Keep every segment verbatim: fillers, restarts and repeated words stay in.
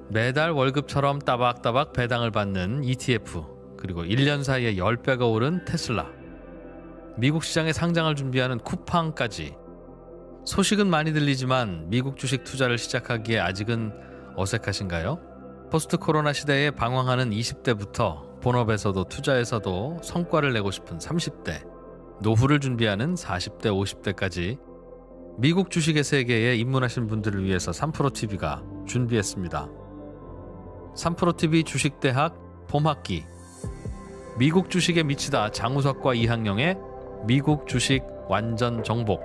매달 월급처럼 따박따박 배당을 받는 이티에프, 그리고 일 년 사이에 십 배가 오른 테슬라, 미국 시장에 상장을 준비하는 쿠팡까지. 소식은 많이 들리지만 미국 주식 투자를 시작하기에 아직은 어색하신가요? 포스트 코로나 시대에 방황하는 이십 대부터 본업에서도 투자에서도 성과를 내고 싶은 삼십 대, 노후를 준비하는 사십 대, 오십 대까지 미국 주식의 세계에 입문하신 분들을 위해서 삼프로티비가 준비했습니다. 삼프로티비 주식대학 봄학기. 미국 주식에 미치다 장우석과 이항영의 미국 주식 완전 정복.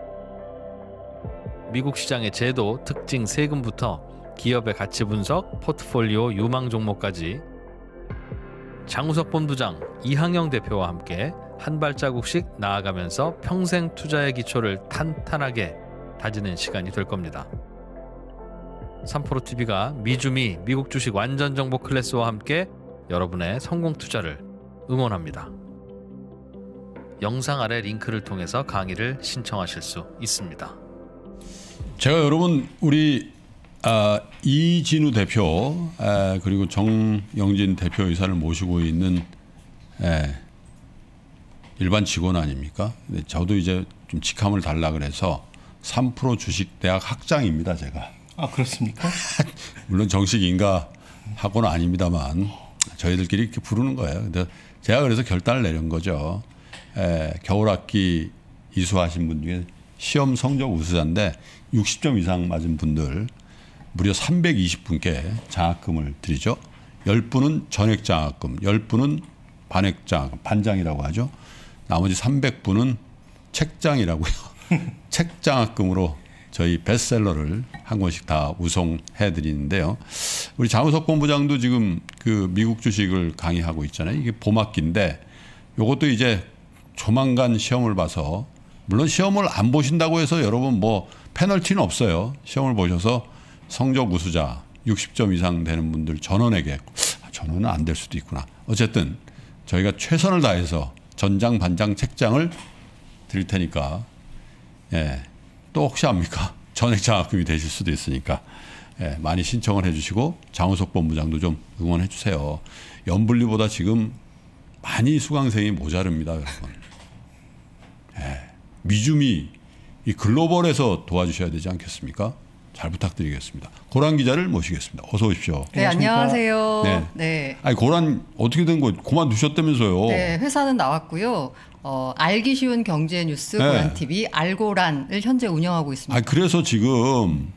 미국 시장의 제도, 특징, 세금부터 기업의 가치 분석, 포트폴리오 유망 종목까지 장우석 본부장, 이항영 대표와 함께 한 발자국씩 나아가면서 평생 투자의 기초를 탄탄하게 다지는 시간이 될 겁니다. 삼프로티비가 미주미 미국 주식 완전 정복 클래스와 함께 여러분의 성공 투자를 응원합니다. 영상 아래 링크를 통해서 강의를 신청하실 수 있습니다. 제가 여러분 우리 아, 이진우 대표 아, 그리고 정영진 대표이사를 모시고 있는 에, 일반 직원 아닙니까? 근데 저도 이제 좀 직함을 달라 그래서 삼프로 주식대학 학장입니다, 제가. 아, 그렇습니까? 물론 정식 인가학원은 아닙니다만 저희들끼리 이렇게 부르는 거예요. 근데 제가 그래서 결단을 내린 거죠. 에, 겨울학기 이수하신 분 중에 시험 성적 우수자인데 육십 점 이상 맞은 분들 무려 삼백이십 분께 장학금을 드리죠. 십 분은 전액 장학금, 십 분은 반액 장학금, 반장이라고 하죠. 나머지 삼백 분은 책장이라고요. 책 장학금으로 저희 베스트셀러를 한 권씩 다 우송해 드리는데요. 우리 장우석 본부장도 지금 그 미국 주식을 강의하고 있잖아요. 이게 봄학기인데 이것도 이제 조만간 시험을 봐서, 물론 시험을 안 보신다고 해서 여러분 뭐 페널티는 없어요. 시험을 보셔서 성적 우수자 육십 점 이상 되는 분들 전원에게, 아, 전원은 안 될 수도 있구나. 어쨌든 저희가 최선을 다해서 전장, 반장, 책장을 드릴 테니까, 예, 또 혹시 압니까? 전액 장학금이 되실 수도 있으니까, 예, 많이 신청을 해주시고 장우석 본부장도 좀 응원해 주세요. 연분리보다 지금 많이 수강생이 모자릅니다, 여러분. 예, 미주미 이 글로벌에서 도와주셔야 되지 않겠습니까? 잘 부탁드리겠습니다. 고란 기자를 모시겠습니다. 어서 오십시오. 네, 안녕하세요. 네. 네. 아니, 고란 어떻게 된 거 그만두셨다면서요? 네, 회사는 나왔고요. 어, 알기 쉬운 경제 뉴스 네. 고란티비 알고란을 현재 운영하고 있습니다. 아, 그래서 지금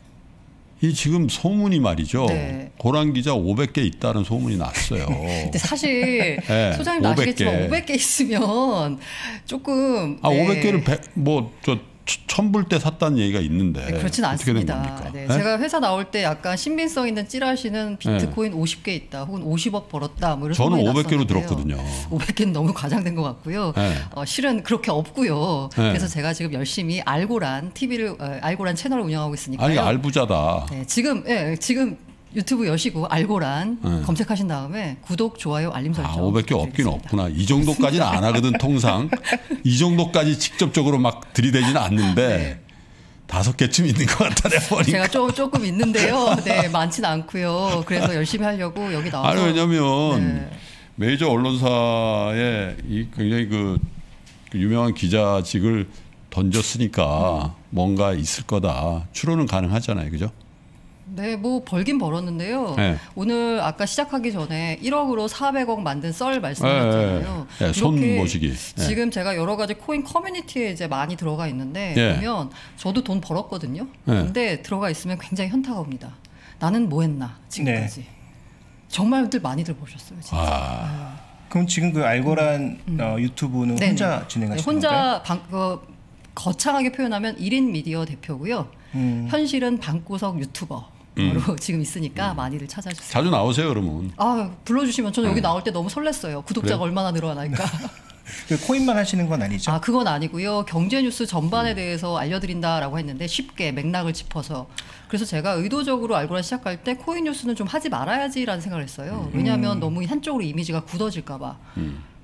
이 지금 소문이 말이죠. 네. 고란 기자 오백 개 있다는 소문이 났어요. 근데 사실 네, 소장님 오백 개. 아시겠지만 오백 개 있으면 조금 아, 네. 오백 개를 뭐저 천불 때 샀다는 얘기가 있는데. 네, 그렇진 않습니다. 네, 네? 제가 회사 나올 때 약간 신빙성 있는 찌라시는 비트코인 네. 오십 개 있다, 혹은 오십억 벌었다, 뭐 이런 소문이 저는 오백 개로 났었는데요. 들었거든요. 오백 개는 너무 과장된 것 같고요. 네. 어, 실은 그렇게 없고요. 네. 그래서 제가 지금 열심히 알고란 티비를 어, 알고란 채널을 운영하고 있으니까요. 아니, 알부자다. 네, 지금 네, 지금 유튜브 여시고 알고란 네. 검색하신 다음에 구독, 좋아요, 알림 설정. 아, 오백 개 없긴 없구나. 이 정도까지는 안 하거든, 통상. 이 정도까지 직접적으로 막 들이대지는 않는데 네. 다섯 개쯤 있는 것 같다, 내가 보니까. 제가 조, 조금 있는데요. 네, 많지는 않고요. 그래서 열심히 하려고 여기 나와서. 아니, 왜냐면 네. 메이저 언론사에 이 굉장히 그 유명한 기자직을 던졌으니까 음. 뭔가 있을 거다. 추론은 가능하잖아요, 그죠? 네, 뭐 벌긴 벌었는데요. 네. 오늘 아까 시작하기 전에 일억으로 사백억 만든 썰 말씀드렸잖아요. 네, 네. 손 모시기. 네. 지금 제가 여러 가지 코인 커뮤니티에 이제 많이 들어가 있는데 네. 보면 저도 돈 벌었거든요. 네. 근데 들어가 있으면 굉장히 현타가 옵니다. 나는 뭐 했나 지금까지. 네. 정말들 많이들 보셨어요, 진짜. 아. 네. 그럼 지금 그 알고란 음. 어, 유튜브는 네네. 혼자 진행하시는 네, 혼자 건가요? 방, 어, 거창하게 표현하면 일 인 미디어 대표고요. 음. 현실은 방구석 유튜버. 음. 지금 있으니까 음. 많이들 찾아주세요. 자주 나오세요, 그러면. 아, 불러주시면 저는 음. 여기 나올 때 너무 설렜어요. 구독자가 그래? 얼마나 늘어날까. 그 코인만 하시는 건 아니죠? 아, 그건 아니고요. 경제 뉴스 전반에 음. 대해서 알려드린다라고 했는데 쉽게 맥락을 짚어서. 그래서 제가 의도적으로 알고란 시작할 때 코인 뉴스는 좀 하지 말아야지라는 생각을 했어요. 음. 왜냐하면 너무 한쪽으로 이미지가 굳어질까 봐. 음.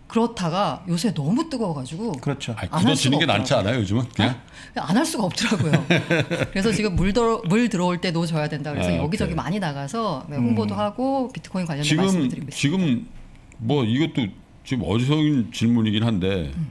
그렇다가 요새 너무 뜨거워가지고 그렇죠. 굳어지는 게 낫지 않아요 요즘은? 그냥 안 할 수가 없더라고요. 그래서 지금 물, 들어, 물 들어올 때 노 줘야 된다. 그래서 아, 여기저기 오케이. 많이 나가서 홍보도 음. 하고 비트코인 관련된 지금, 말씀을 드리고 있습니다. 지금 뭐 이것도 지금 어리석은 질문이긴 한데 음.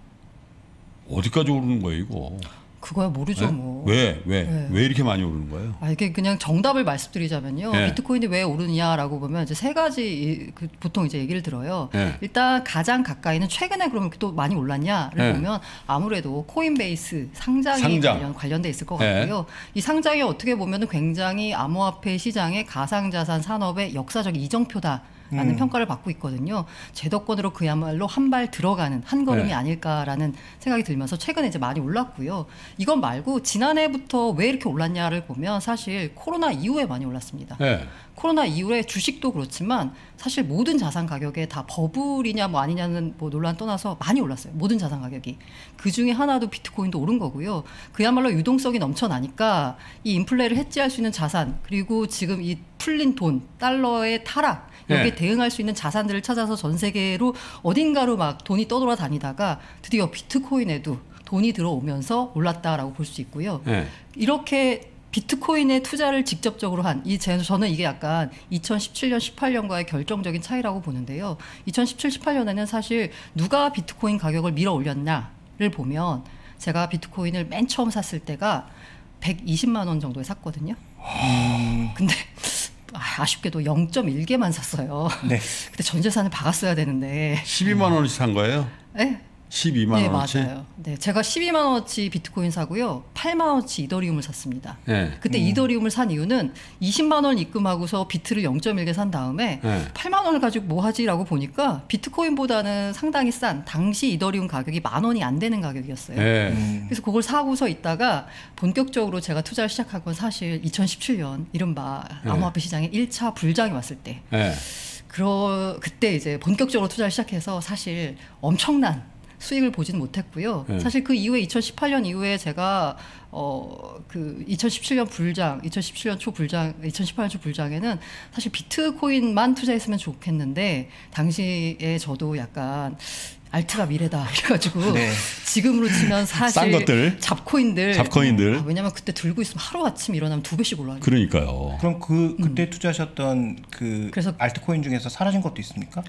어디까지 오르는 거예요 이거? 그거야 모르죠. 네? 뭐. 왜? 왜? 네. 왜 이렇게 많이 오르는 거예요? 아, 이게 그냥 정답을 말씀드리자면요. 네. 비트코인이 왜 오르냐라고 보면 이제 세 가지 그 보통 이제 얘기를 들어요. 네. 일단 가장 가까이는 최근에 그러면 또 많이 올랐냐를 네. 보면 아무래도 코인베이스 상장이 상장. 관련, 관련돼 있을 것 같고요. 네. 이 상장이 어떻게 보면 굉장히 암호화폐 시장의 가상자산 산업의 역사적 이정표다. 라는 음. 평가를 받고 있거든요. 제도권으로 그야말로 한 발 들어가는 한 걸음이 네. 아닐까라는 생각이 들면서 최근에 이제 많이 올랐고요. 이건 말고 지난해부터 왜 이렇게 올랐냐를 보면 사실 코로나 이후에 많이 올랐습니다. 네. 코로나 이후에 주식도 그렇지만 사실 모든 자산 가격에 다 버블이냐 뭐 아니냐는 뭐 논란 떠나서 많이 올랐어요. 모든 자산 가격이. 그 중에 하나도 비트코인도 오른 거고요. 그야말로 유동성이 넘쳐나니까 이 인플레를 해지할 수 있는 자산 그리고 지금 이 풀린 돈, 달러의 타락 여기에 네. 대응할 수 있는 자산들을 찾아서 전 세계로 어딘가로 막 돈이 떠돌아다니다가 드디어 비트코인에도 돈이 들어오면서 올랐다라고 볼 수 있고요. 네. 이렇게 비트코인에 투자를 직접적으로 한, 이 저는 이게 약간 이천십칠 년, 십팔 년과의 결정적인 차이라고 보는데요. 이천십칠, 십팔 년에는 사실 누가 비트코인 가격을 밀어 올렸냐를 보면 제가 비트코인을 맨 처음 샀을 때가 백이십만 원 정도에 샀거든요. 음. 근데 아쉽게도 영 점 일 개만 샀어요. 네. 그때 전 재산을 박았어야 되는데. 십이만 원어치 산 거예요? 네. 십이만 원어치? 네, 맞아요. 네, 제가 십이만 원어치 비트코인 사고요. 팔만 원어치 이더리움을 샀습니다. 네. 그때 음. 이더리움을 산 이유는 이십만 원 입금하고서 비트를 영 점 일 개 산 다음에 네. 팔만 원을 가지고 뭐 하지라고 보니까 비트코인보다는 상당히 싼 당시 이더리움 가격이 만 원이 안 되는 가격이었어요. 네. 음. 그래서 그걸 사고서 있다가 본격적으로 제가 투자를 시작한 건 사실 이천십칠 년 이른바 네. 암호화폐 시장에 일 차 불장이 왔을 때. 네. 그러, 그때 이제 본격적으로 투자를 시작해서 사실 엄청난 수익을 보지는 못했고요. 네. 사실 그 이후에 이천십팔 년 이후에 제가 어 그 이천십칠 년 불장, 이천십칠 년 초 불장, 이천십팔 년 초 불장에는 사실 비트코인만 투자했으면 좋겠는데 당시에 저도 약간 알트가 미래다 이래가지고 네. 지금으로 치면 사실 싼 것들, 잡코인들, 잡코인들. 아, 왜냐면 그때 들고 있으면 하루 아침 일어나면 두 배씩 올라요. 그러니까요. 그럼 그 그때 음. 투자하셨던 그 그래서 알트코인 중에서 사라진 것도 있습니까?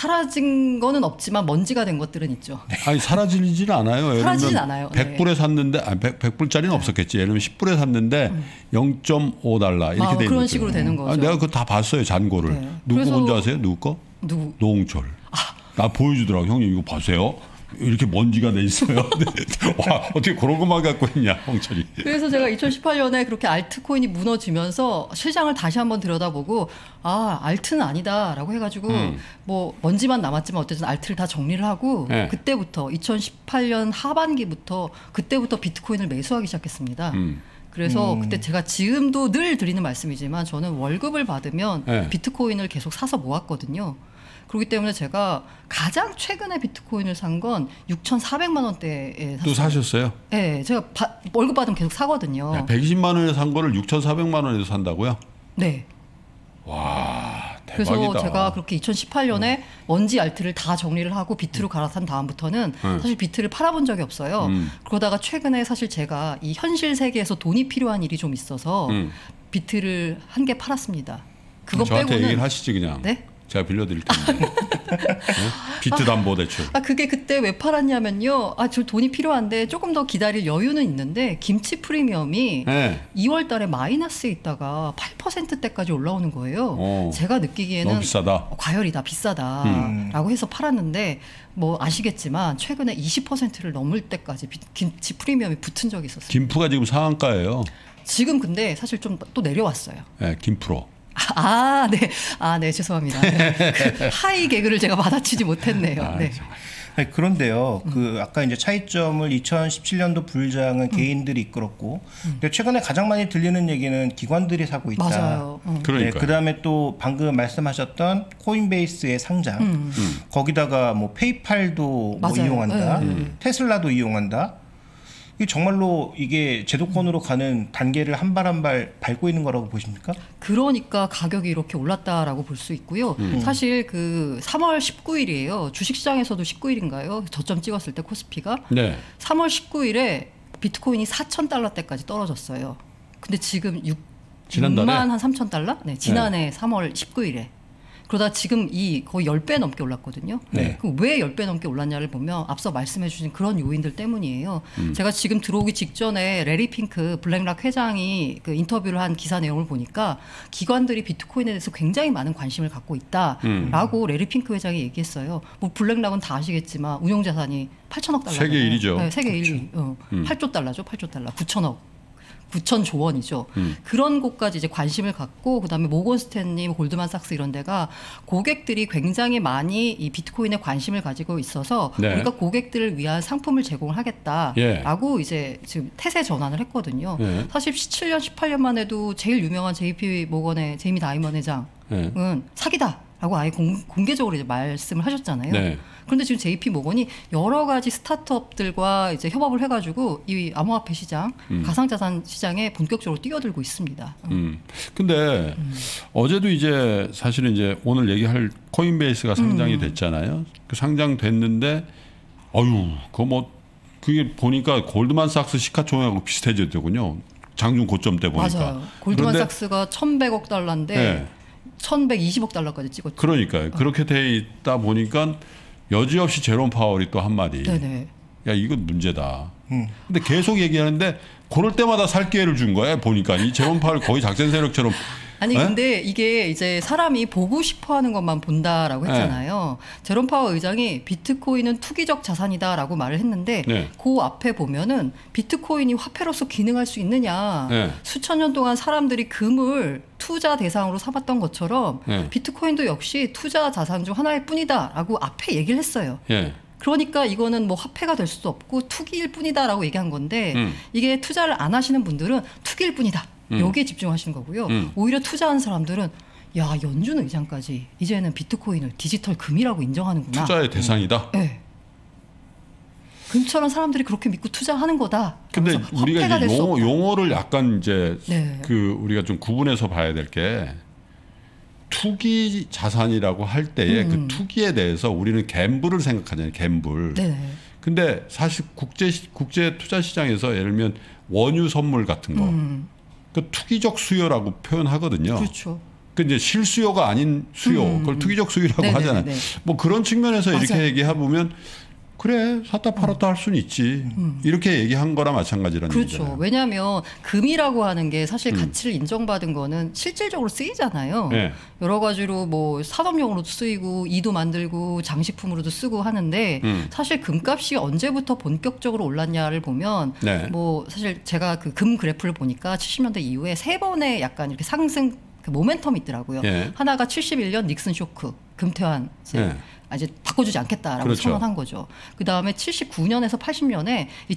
사라진 거는 없지만 먼지가 된 것들은 있죠. 아니 사라지진 않아요. 사라지진 않아요. 백 불에 네. 샀는데 아니 백, 백 불짜리는 네. 없었겠지. 예를 들면 십 불에 샀는데 음. 영 점 오 달러 이렇게 아, 되는 그런 식으로 되는 거죠. 아, 내가 그거 다 봤어요. 잔고를. 네. 누구 먼저 아세요? 누구 거? 누구? 노홍철. 아. 나 보여주더라고. 형님 이거 보세요. 이렇게 먼지가 돼 있어요. 와, 어떻게 그런 것만 갖고 있냐, 홍철이. 그래서 제가 이천십팔 년에 그렇게 알트코인이 무너지면서 시장을 다시 한번 들여다보고 아, 알트는 아니다라고 해가지고 음. 뭐 먼지만 남았지만 어쨌든 알트를 다 정리를 하고 네. 그때부터 이천십팔 년 하반기부터 그때부터 비트코인을 매수하기 시작했습니다. 음. 그래서 음. 그때 제가 지금도 늘 드리는 말씀이지만 저는 월급을 받으면 네. 비트코인을 계속 사서 모았거든요. 그렇기 때문에 제가 가장 최근에 비트코인을 산 건 육천사백만 원대에 샀어요. 또 사셨어요? 네. 제가 바, 월급 받으면 계속 사거든요. 야, 백이십만 원에 산 거를 육천사백만 원에서 산다고요? 네. 와, 대박이다. 그래서 제가 그렇게 이천십팔 년에 음. 먼지 알트를 다 정리를 하고 비트로 갈아탄 다음부터는 음. 사실 비트를 팔아본 적이 없어요. 음. 그러다가 최근에 사실 제가 이 현실 세계에서 돈이 필요한 일이 좀 있어서 음. 비트를 한 개 팔았습니다. 그거 저한테 빼고는 얘기를 하시지 그냥. 네? 제가 빌려드릴 텐데. 네? 비트 담보 대출. 아, 그게 그때 왜 팔았냐면요. 아, 저 돈이 필요한데 조금 더 기다릴 여유는 있는데 김치 프리미엄이 네. 이월 달에 마이너스에 있다가 팔 퍼센트대까지 올라오는 거예요. 오, 제가 느끼기에는 너무 비싸다. 과열이다, 비싸다라고 음. 해서 팔았는데 뭐 아시겠지만 최근에 이십 퍼센트를 넘을 때까지 김치 프리미엄이 붙은 적이 있었어요. 김프가 지금 상한가예요. 지금 근데 사실 좀 또 내려왔어요. 네, 김프로. 아, 네. 아, 네. 죄송합니다. 네. 그 하이 개그를 제가 받아치지 못했네요. 아, 네. 아니, 그런데요. 음. 그 아까 이제 차이점을 이천십칠 년도 불장은 음. 개인들이 이끌었고, 음. 근데 최근에 가장 많이 들리는 얘기는 기관들이 사고 있다. 맞아요. 음. 그러니까. 네, 그다음에 또 방금 말씀하셨던 코인베이스의 상장, 음. 거기다가 뭐 페이팔도 뭐 이용한다, 네. 테슬라도 이용한다. 이게 정말로 이게 제도권으로 가는 단계를 한 발 한 발 밟고 있는 거라고 보십니까? 그러니까 가격이 이렇게 올랐다라고 볼 수 있고요. 음. 사실 그 삼월 십구일이에요. 주식시장에서도 십구일인가요? 저점 찍었을 때 코스피가. 네. 삼월 십구일에 비트코인이 사천 달러대까지 떨어졌어요. 근데 지금 육, 지난달에? 육만 한 삼천 달러? 네, 지난해 네. 삼월 십구일에. 그러다 지금 이 거의 십 배 넘게 올랐거든요. 네. 그럼 왜 십 배 넘게 올랐냐를 보면 앞서 말씀해 주신 그런 요인들 때문이에요. 음. 제가 지금 들어오기 직전에 레리 핑크 블랙락 회장이 그 인터뷰를 한 기사 내용을 보니까 기관들이 비트코인에 대해서 굉장히 많은 관심을 갖고 있다라고 음. 레리 핑크 회장이 얘기했어요. 뭐 블랙락은 다 아시겠지만 운용 자산이 팔천억 달러. 세계 일 위죠. 네, 세계 그렇죠. 일 위. 어, 음. 팔조 달러죠. 팔조 달러. 구천억. 구천조 원이죠. 음. 그런 곳까지 이제 관심을 갖고 그다음에 모건 스탠리, 골드만삭스 이런 데가 고객들이 굉장히 많이 이 비트코인에 관심을 가지고 있어서 네. 우리가 고객들을 위한 상품을 제공을 하겠다라고 예. 이제 지금 태세 전환을 했거든요. 예. 사실 십칠 년, 십팔 년만 해도 제일 유명한 제이피 모건의 제이미 다이먼 회장은 예. 사기다라고 아예 공, 공개적으로 이제 말씀을 하셨잖아요. 네. 그런데 지금 제이피 모건이 여러 가지 스타트업들과 이제 협업을 해가지고 이 암호화폐 시장, 음. 가상자산 시장에 본격적으로 뛰어들고 있습니다. 음. 근데 음. 어제도 이제 사실은 이제 오늘 얘기할 코인베이스가 상장이 음. 됐잖아요. 그 상장됐는데, 어유, 그거 뭐 그게 보니까 골드만삭스 시가총액하고 비슷해졌더군요. 장중 고점 때 보니까. 맞아요. 골드만삭스가 천백억 달러인데 네. 천백이십억 달러까지 찍었죠. 그러니까요. 어. 그렇게 돼 있다 보니까. 여지없이 제롬 파월이 또 한마디. 네네. 야, 이건 문제다. 음. 근데 계속 얘기하는데 그럴 때마다 살 기회를 준 거야. 보니까 이 제롬 파월 거의 작전 세력처럼. 아니 에? 근데 이게 이제 사람이 보고 싶어하는 것만 본다라고 했잖아요. 네. 제롬 파월 의장이 비트코인은 투기적 자산이다라고 말을 했는데 네. 그 앞에 보면은 비트코인이 화폐로서 기능할 수 있느냐. 네. 수천 년 동안 사람들이 금을 투자 대상으로 삼았던 것처럼 네. 비트코인도 역시 투자 자산 중 하나일 뿐이다라고 앞에 얘기를 했어요. 네. 그러니까 이거는 뭐 화폐가 될 수도 없고 투기일 뿐이다라고 얘기한 건데 음. 이게 투자를 안 하시는 분들은 투기일 뿐이다. 음. 여기에 집중하시는 거고요. 음. 오히려 투자한 사람들은 야, 연준 의장까지 이제는 비트코인을 디지털 금이라고 인정하는구나. 투자의 대상이다. 네. 금처럼 사람들이 그렇게 믿고 투자하는 거다. 근데 우리가 이제 용어, 용어를 약간 이제 네. 그 우리가 좀 구분해서 봐야 될 게 투기 자산이라고 할 때에 음. 그 투기에 대해서 우리는 갬블을 생각하잖아요. 갬블. 네. 근데 사실 국제 국제 투자 시장에서 예를 들면 원유 선물 같은 거. 음. 그 투기적 수요라고 표현하거든요. 그렇죠. 그 이제 실수요가 아닌 수요, 음. 그걸 투기적 수요라고 네네네. 하잖아요. 뭐 그런 측면에서 맞아요. 이렇게 얘기해 보면 그래 샀다 팔았다 음. 할 수는 있지. 음. 이렇게 얘기한 거나 마찬가지라는 그렇죠. 얘기잖아요. 왜냐하면 금이라고 하는 게 사실 음. 가치를 인정받은 거는 실질적으로 쓰이잖아요. 네. 여러 가지로 뭐 산업용으로도 쓰이고 이도 만들고 장식품으로도 쓰고 하는데 음. 사실 금값이 언제부터 본격적으로 올랐냐를 보면 네. 뭐 사실 제가 그 금 그래프를 보니까 칠십 년대 이후에 세 번의 약간 이렇게 상승 그 모멘텀이 있더라고요. 네. 하나가 칠십일 년 닉슨 쇼크 금퇴환 이제 네. 이제 바꿔주지 않겠다라고 그렇죠. 선언한 거죠. 그 다음에 칠십구 년에서 팔십 년에 이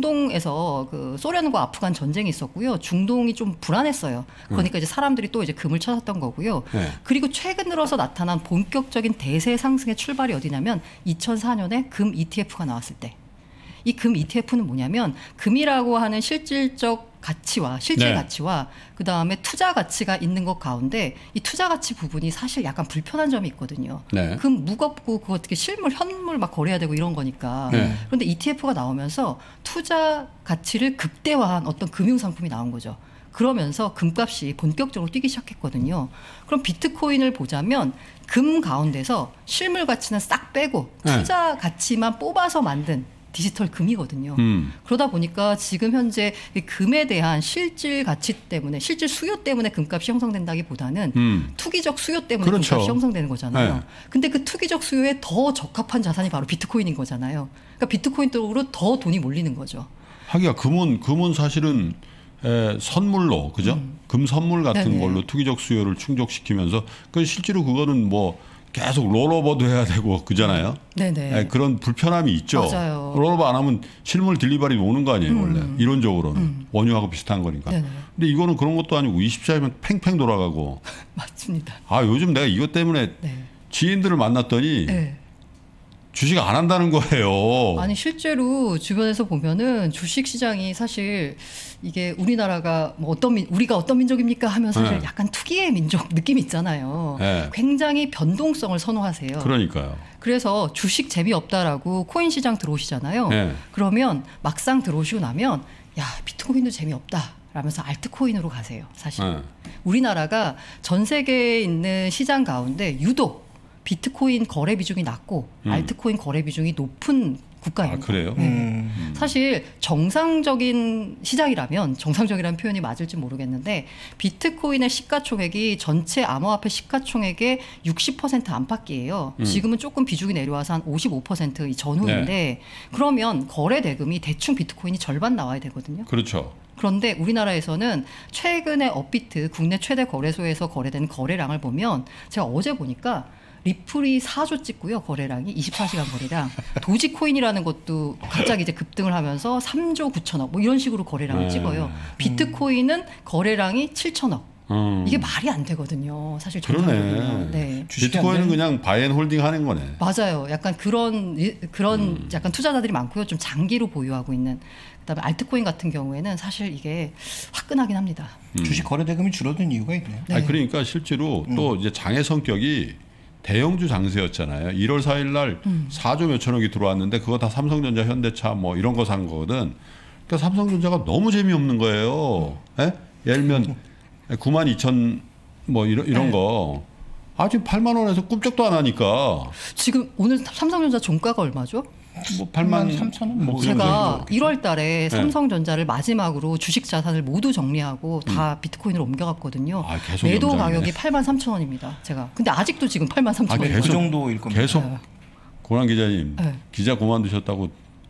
중동에서 그 소련과 아프간 전쟁이 있었고요. 중동이 좀 불안했어요. 그러니까 음. 이제 사람들이 또 이제 금을 찾았던 거고요. 네. 그리고 최근 들어서 나타난 본격적인 대세 상승의 출발이 어디냐면 이천사 년에 금 이티에프가 나왔을 때. 이 금 이티에프는 뭐냐면 금이라고 하는 실질적 가치와 실질 네. 가치와 그다음에 투자 가치가 있는 것 가운데 이 투자 가치 부분이 사실 약간 불편한 점이 있거든요. 네. 금 무겁고 그거 어떻게 실물 현물 막 거래해야 되고 이런 거니까. 네. 그런데 이티에프가 나오면서 투자 가치를 극대화한 어떤 금융 상품이 나온 거죠. 그러면서 금값이 본격적으로 뛰기 시작했거든요. 그럼 비트코인을 보자면 금 가운데서 실물 가치는 싹 빼고 투자 네. 가치만 뽑아서 만든 디지털 금이거든요. 음. 그러다 보니까 지금 현재 금에 대한 실질 가치 때문에 실질 수요 때문에 금값이 형성된다기보다는 음. 투기적 수요 때문에 그렇죠. 금값이 형성되는 거잖아요. 네. 근데 그 투기적 수요에 더 적합한 자산이 바로 비트코인인 거잖아요. 그러니까 비트코인 쪽으로 더 돈이 몰리는 거죠. 하기야 금은 금은 사실은 에, 선물로 그죠? 음. 금 선물 같은 네네. 걸로 투기적 수요를 충족시키면서 그 실제로 그거는 뭐 계속 롤오버도 해야 되고 그잖아요. 네네. 네, 그런 불편함이 있죠. 맞아요. 롤오버 안 하면 실물 딜리버리 오는 거 아니에요. 음. 원래 이론적으로는 음. 원유하고 비슷한 거니까. 네네. 근데 이거는 그런 것도 아니고 이십사일이면 팽팽 돌아가고. 맞습니다. 아 요즘 내가 이것 때문에 네. 지인들을 만났더니 네. 주식 안 한다는 거예요. 아니 실제로 주변에서 보면은 주식 시장이 사실 이게 우리나라가 뭐 어떤 민, 우리가 어떤 민족입니까 하면 사실 네. 약간 투기의 민족 느낌 있잖아요. 네. 굉장히 변동성을 선호하세요. 그러니까요. 그래서 주식 재미없다라고 코인 시장 들어오시잖아요. 네. 그러면 막상 들어오시고 나면 야 비트코인도 재미없다. 라면서 알트코인으로 가세요. 사실 네. 우리나라가 전 세계에 있는 시장 가운데 유독 비트코인 거래 비중이 낮고 음. 알트코인 거래 비중이 높은 국가입니다. 아, 그래요? 네. 음. 사실 정상적인 시장이라면 정상적이라는 표현이 맞을지 모르겠는데 비트코인의 시가총액이 전체 암호화폐 시가총액의 육십 퍼센트 안팎이에요. 음. 지금은 조금 비중이 내려와서 한 오십오 퍼센트 전후인데 네. 그러면 거래 대금이 대충 비트코인이 절반 나와야 되거든요. 그렇죠. 그런데 우리나라에서는 최근에 업비트 국내 최대 거래소에서 거래되는 거래량을 보면 제가 어제 보니까 리플이 사조 찍고요. 거래량이 이십사 시간 거래량. 도지코인이라는 것도 갑자기 이제 급등을 하면서 삼조 구천억 뭐 이런 식으로 거래량을 네. 찍어요. 비트코인은 거래량이 칠천억. 음. 이게 말이 안 되거든요. 사실 그러네. 네. 비트코인은 그냥 바이앤홀딩 하는 거네. 맞아요. 약간 그런 그런 음. 약간 투자자들이 많고요. 좀 장기로 보유하고 있는. 그다음에 알트코인 같은 경우에는 사실 이게 화끈하긴 합니다. 음. 주식 거래 대금이 줄어든 이유가 있네요. 네. 아니, 그러니까 실제로 음. 또 이제 장의 성격이 대형주 장세였잖아요. 일월 사일 날 음. 사조 몇천억이 들어왔는데 그거 다 삼성전자, 현대차 뭐 이런 거 산 거거든. 그러니까 삼성전자가 너무 재미없는 거예요. 예? 예를 들면 구만 이천 뭐 이런 이런 네. 거. 아 지금 팔만 원에서 꿈쩍도 안 하니까. 지금 오늘 삼성전자 종가가 얼마죠? 뭐 팔만 삼천 원. 뭐 제가 일월 달에 네. 삼성전자를 마지막으로 주식 자산을 모두 정리하고 다 음. 비트코인으로 옮겨갔거든요. 아, 계속 매도 연장이네. 가격이 팔만 삼천 원입니다. 제가. 근데 아직도 지금 팔만 삼천 원. 아, 그 정도일 겁니다. 계속 네. 고란 기자님 네. 기자 그만두셨다고.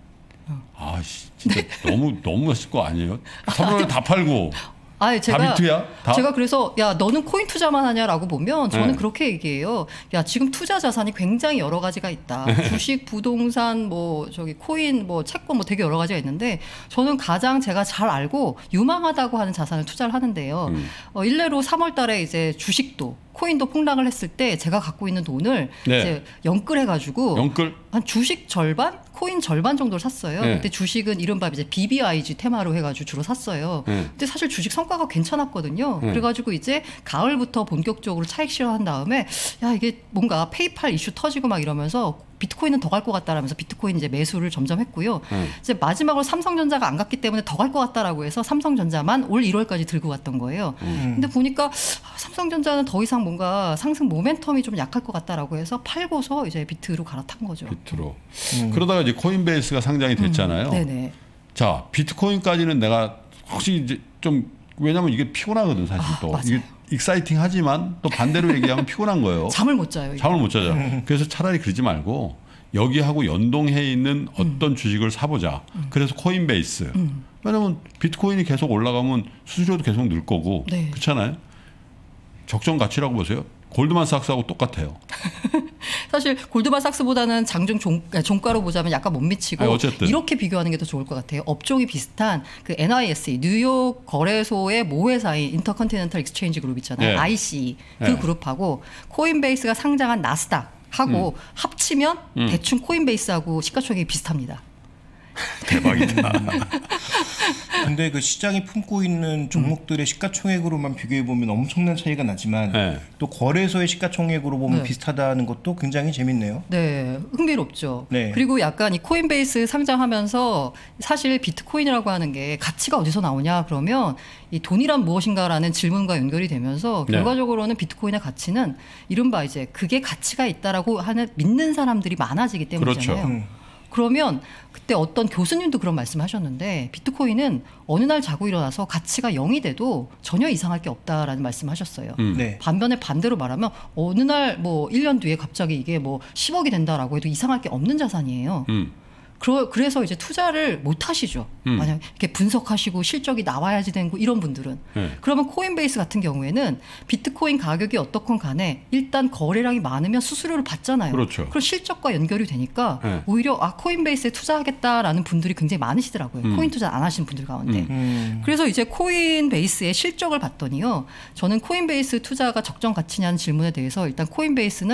아, 진짜 너무 너무 했을 거 아니에요? 삼 월에 다 팔고. 아, 제가 다 비트야? 다? 제가 그래서 야 너는 코인 투자만 하냐라고 보면 저는 네. 그렇게 얘기해요. 야 지금 투자 자산이 굉장히 여러 가지가 있다. 네. 주식, 부동산, 뭐 저기 코인, 뭐 채권, 뭐 되게 여러 가지가 있는데 저는 가장 제가 잘 알고 유망하다고 하는 자산을 투자를 하는데요. 음. 어, 일례로 삼월달에 이제 주식도 코인도 폭락을 했을 때 제가 갖고 있는 돈을 네. 이제 영끌해가지고 영끌? 한 주식 절반, 코인 절반 정도를 샀어요. 네. 그때 주식은 이른바 이제 비비아이지 테마로 해가지고 주로 샀어요. 네. 근데 사실 주식 성과가 괜찮았거든요. 네. 그래가지고 이제 가을부터 본격적으로 차익 실현한 다음에 야 이게 뭔가 페이팔 이슈 터지고 막 이러면서 비트코인은 더 갈 것 같다라면서 비트코인 이제 매수를 점점 했고요. 음. 이제 마지막으로 삼성전자가 안 갔기 때문에 더 갈 것 같다라고 해서 삼성전자만 올 일월까지 들고 갔던 거예요. 음. 근데 보니까 삼성전자는 더 이상 뭔가 상승 모멘텀이 좀 약할 것 같다라고 해서 팔고서 이제 비트로 갈아탄 거죠. 비트로. 음. 그러다가 이제 코인베이스가 상장이 됐잖아요. 음. 네네. 자, 비트코인까지는 내가 혹시 이제 좀 왜냐면 이게 피곤하거든 사실 아, 또 맞아요. 이게 익사이팅 하지만 또 반대로 얘기하면 피곤한 거예요. 잠을 못 자요. 이게. 잠을 못 자죠. 그래서 차라리 그러지 말고 여기하고 연동해 있는 어떤 음. 주식을 사보자. 음. 그래서 코인베이스. 음. 왜냐하면 비트코인이 계속 올라가면 수수료도 계속 늘 거고 네. 그렇잖아요. 적정 가치라고 보세요. 골드만삭스하고 똑같아요. 사실 골드만삭스보다는 장중 종, 종가로 보자면 약간 못 미치고 아니, 이렇게 비교하는 게 더 좋을 것 같아요. 업종이 비슷한 그 엔아이에스이 뉴욕 거래소의 모회사인 인터컨티넨탈 익스체인지 그룹 있잖아요. 네. 아이씨이 그 네. 그룹하고 코인베이스가 상장한 나스닥 하고 음. 합치면 음. 대충 코인베이스하고 시가총액이 비슷합니다. 대박이다. 근데 그 시장이 품고 있는 종목들의 음. 시가총액으로만 비교해 보면 엄청난 차이가 나지만 네. 또 거래소의 시가총액으로 보면 네. 비슷하다는 것도 굉장히 재밌네요. 네, 흥미롭죠. 네. 그리고 약간 이 코인베이스 상장하면서 사실 비트코인이라고 하는 게 가치가 어디서 나오냐 그러면 이 돈이란 무엇인가라는 질문과 연결이 되면서 결과적으로는 네. 비트코인의 가치는 이른바 이제 그게 가치가 있다라고 하는 믿는 사람들이 많아지기 때문이잖아요. 그렇죠. 음. 그러면 그때 어떤 교수님도 그런 말씀하셨는데 비트코인은 어느 날 자고 일어나서 가치가 영이 돼도 전혀 이상할 게 없다라는 말씀하셨어요. 음. 네. 반면에 반대로 말하면 어느 날 뭐 일 년 뒤에 갑자기 이게 뭐 십억이 된다라고 해도 이상할 게 없는 자산이에요. 음. 그래서 이제 투자를 못 하시죠. 음. 만약 이렇게 분석하시고 실적이 나와야지 되는 이런 분들은. 네. 그러면 코인베이스 같은 경우에는 비트코인 가격이 어떻건 간에 일단 거래량이 많으면 수수료를 받잖아요. 그렇죠. 그럼 실적과 연결이 되니까 네. 오히려 아 코인베이스에 투자하겠다라는 분들이 굉장히 많으시더라고요. 음. 코인 투자 안 하시는 분들 가운데. 음. 음. 그래서 이제 코인베이스의 실적을 봤더니요. 저는 코인베이스 투자가 적정 가치냐는 질문에 대해서 일단 코인베이스는 그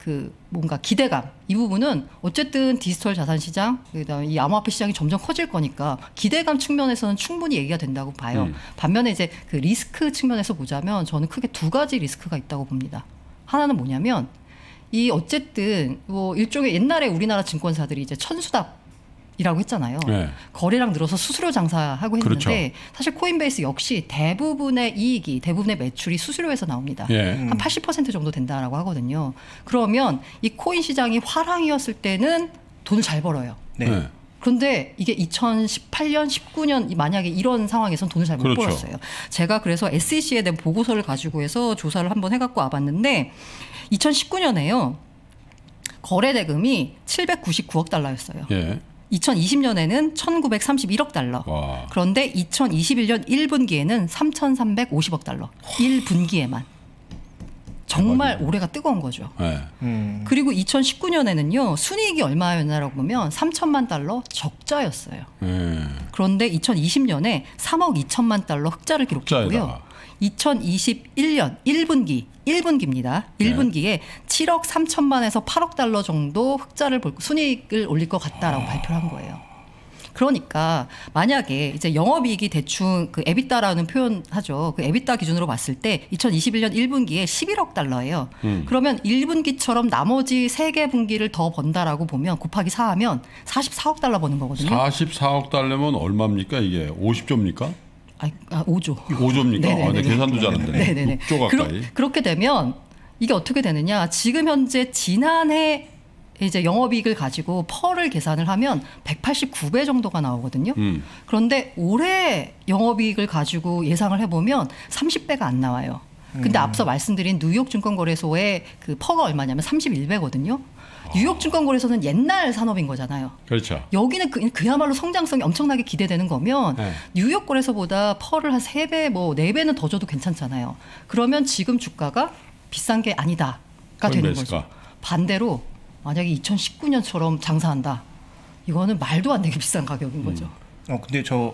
그 뭔가 기대감 이 부분은 어쨌든 디지털 자산 시장 그다음에 이 암호화폐 시장이 점점 커질 거니까 기대감 측면에서는 충분히 얘기가 된다고 봐요. 음. 반면에 이제 그 리스크 측면에서 보자면 저는 크게 두 가지 리스크가 있다고 봅니다. 하나는 뭐냐면 이 어쨌든 뭐 일종의 옛날에 우리나라 증권사들이 이제 천수답 이라고 했잖아요. 네. 거래량 늘어서 수수료 장사하고 했는데 그렇죠. 사실 코인베이스 역시 대부분의 이익이 대부분의 매출이 수수료에서 나옵니다. 네. 한 팔십 퍼센트 정도 된다라고 하거든요. 그러면 이 코인 시장이 화랑이었을 때는 돈을 잘 벌어요. 네. 네. 그런데 이게 이천십팔 년, 십구 년 만약에 이런 상황에서는 돈을 잘 못 그렇죠. 벌었어요. 제가 그래서 에스이씨에 대한 보고서를 가지고 해서 조사를 한번 해갖고 와봤는데 이천십구 년에요. 거래 대금이 칠백구십구억 달러였어요. 네. 이천이십 년에는 천구백삼십일억 달러. 와. 그런데 이천이십일 년 일 분기에는 삼천삼백오십억 달러. 일 분기에만. 정말 대박이네. 올해가 뜨거운 거죠. 네. 음. 그리고 이천십구 년에는요. 순이익이 얼마였나라고 보면 삼천만 달러 적자였어요. 네. 그런데 이천이십 년에 삼억 이천만 달러 흑자를 기록했고요. 이천이십일 년 일 분기 일 분기입니다. 일 분기에 네. 칠억 삼천만에서 팔억 달러 정도 흑자를 볼 순이익을 올릴 것 같다라고 아. 발표를 한 거예요. 그러니까 만약에 이제 영업이익이 대충 그 에비타라는 표현하죠. 그 에비타 기준으로 봤을 때 이천이십일 년 일 분기에 십일억 달러예요. 음. 그러면 일 분기처럼 나머지 세 개 분기를 더 번다라고 보면 곱하기 사 하면 사십사억 달러 버는 거거든요. 사십사억 달러면 얼마입니까? 이게 오십 조입니까? 아, 아 오조. 오조입니까? 아, 네, 계산도 잘한데. 네네네. 육 조 가까이. 그러, 그렇게 되면 이게 어떻게 되느냐? 지금 현재 지난해 이제 영업이익을 가지고 펄을 계산을 하면 백팔십구 배 정도가 나오거든요. 음. 그런데 올해 영업이익을 가지고 예상을 해보면 삼십 배가 안 나와요. 근데 음. 앞서 말씀드린 뉴욕 증권거래소의 그 퍼가 얼마냐면 삼십일 배거든요. 뉴욕 증권거래소는 옛날 산업인 거잖아요. 그렇죠. 여기는 그, 그야말로 성장성이 엄청나게 기대되는 거면 네. 뉴욕 거래소보다 펄을 한 세 배, 뭐 네 배는 더 줘도 괜찮잖아요. 그러면 지금 주가가 비싼 게 아니다가 되는 거죠. 반대로 만약에 이천십구 년처럼 장사한다. 이거는 말도 안 되게 비싼 가격인 거죠. 음. 어 근데 저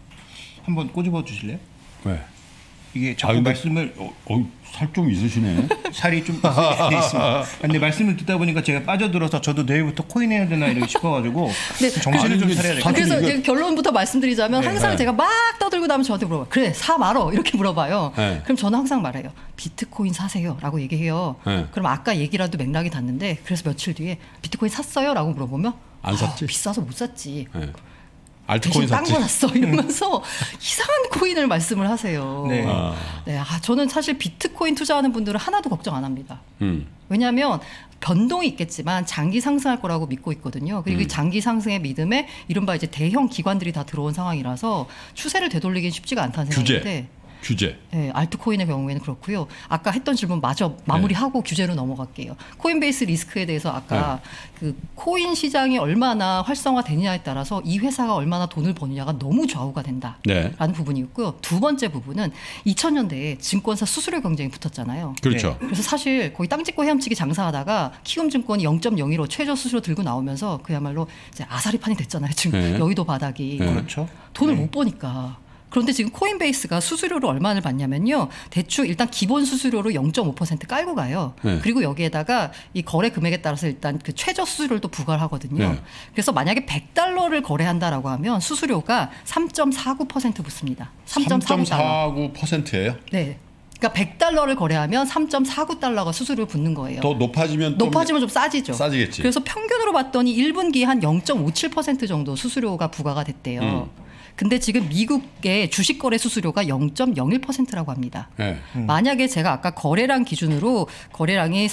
한번 꼬집어 주실래요? 왜? 이게 자꾸 아, 근데, 말씀을 어, 어, 살 좀 있으시네. 살이 좀 있습니다. 근데 말씀을 듣다 보니까 제가 빠져들어서 저도 내일부터 코인 해야 되나 이렇게 싶어가지고 네. 정신을 좀 차려야 될 것 같아요. 그래서 이게 결론부터 말씀드리자면 네. 항상 네. 제가 막 떠들고 나면 저한테 물어봐요. 그래 사 말어 이렇게 물어봐요. 네. 그럼 저는 항상 말해요. 비트코인 사세요 라고 얘기해요. 네. 그럼 아까 얘기라도 맥락이 닿는데 그래서 며칠 뒤에 비트코인 샀어요? 라고 물어보면 안 샀지. 아, 비싸서 못 샀지. 네. 알트코인 딴 거 났어 이러면서 이상한 코인을 말씀을 하세요. 네. 아. 네, 아, 저는 사실 비트코인 투자하는 분들은 하나도 걱정 안 합니다. 음. 왜냐하면 변동이 있겠지만 장기 상승할 거라고 믿고 있거든요. 그리고 음. 장기 상승의 믿음에 이른바 이제 대형 기관들이 다 들어온 상황이라서 추세를 되돌리긴 쉽지가 않다는 규제. 생각인데. 규제. 네, 알트코인의 경우에는 그렇고요. 아까 했던 질문 마저 마무리하고 네. 규제로 넘어갈게요. 코인베이스 리스크에 대해서 아까 네. 그 코인 시장이 얼마나 활성화되느냐에 따라서 이 회사가 얼마나 돈을 버느냐가 너무 좌우가 된다라는 네. 부분이었고요. 두 번째 부분은 이천 년대에 증권사 수수료 경쟁이 붙었잖아요. 그렇죠. 네. 그래서 사실 거의 땅짓고 헤엄치기 장사하다가 키움증권이 영 점 영일오 최저 수수료 들고 나오면서 그야말로 이제 아사리판이 됐잖아요. 지금 네. 여의도 바닥이. 네. 그렇죠. 돈을 네. 못 버니까. 그런데 지금 코인베이스가 수수료를 얼마를 받냐면요. 대충 일단 기본 수수료로 영 점 오 퍼센트 깔고 가요. 네. 그리고 여기에다가 이 거래 금액에 따라서 일단 그 최저 수수료를 또 부과를 하거든요. 네. 그래서 만약에 백 달러를 거래한다라고 하면 수수료가 삼 점 사구 퍼센트 붙습니다. 삼 점 사구 퍼센트예요? 네. 그러니까 백 달러를 거래하면 삼 점 사구 달러가 수수료 붙는 거예요. 더 높아지면 높아지면 좀 싸지죠. 싸지겠지. 그래서 평균으로 봤더니 일 분기 한 영 점 오칠 퍼센트 정도 수수료가 부과가 됐대요. 음. 근데 지금 미국의 주식 거래 수수료가 영 점 영일 퍼센트라고 합니다. 네. 음. 만약에 제가 아까 거래량 기준으로 거래량이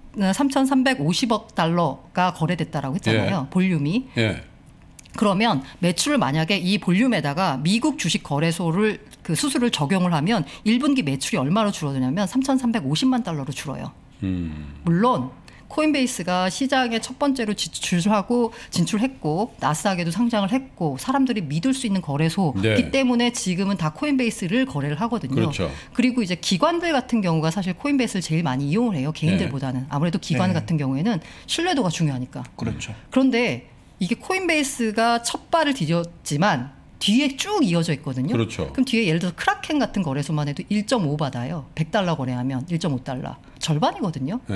삼천삼백오십억 달러가 거래됐다라고 했잖아요. 예. 볼륨이. 예. 그러면 매출을 만약에 이 볼륨에다가 미국 주식 거래소를 그 수수료를 적용을 하면 일 분기 매출이 얼마로 줄어드냐면 삼천삼백오십만 달러로 줄어요. 음. 물론 코인베이스가 시장에 첫 번째로 진출하고 진출했고 나스닥에도 상장을 했고 사람들이 믿을 수 있는 거래소이기 네. 때문에 지금은 다 코인베이스를 거래를 하거든요. 그렇죠. 그리고 이제 기관들 같은 경우가 사실 코인베이스를 제일 많이 이용을 해요. 개인들보다는. 네. 아무래도 기관 네. 같은 경우에는 신뢰도가 중요하니까. 그렇죠. 그런데 이게 코인베이스가 첫 발을 디뎠지만 뒤에 쭉 이어져 있거든요. 그렇죠. 그럼 뒤에 예를 들어서 크라켄 같은 거래소만 해도 일 점 오 받아요. 백 달러 거래하면 일 점 오 달러. 절반이거든요. 네.